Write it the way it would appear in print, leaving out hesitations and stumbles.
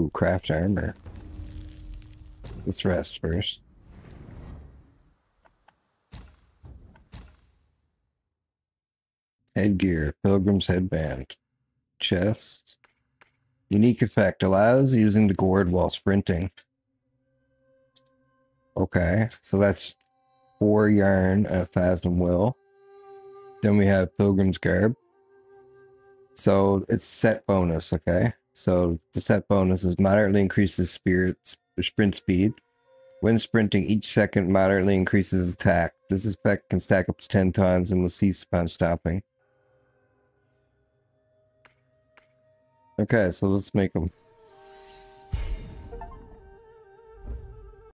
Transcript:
Ooh, craft armor. Let's rest first. Headgear, Pilgrim's Headband. Chest. Unique effect. Allows using the gourd while sprinting. Okay, so that's 4 yarn and 1,000 will. Then we have Pilgrim's Garb. So it's set bonus, okay? So the set bonus is moderately increases sprint speed. When sprinting, each second moderately increases attack. This effect can stack up to 10 times and will cease upon stopping. Okay, so let's make them.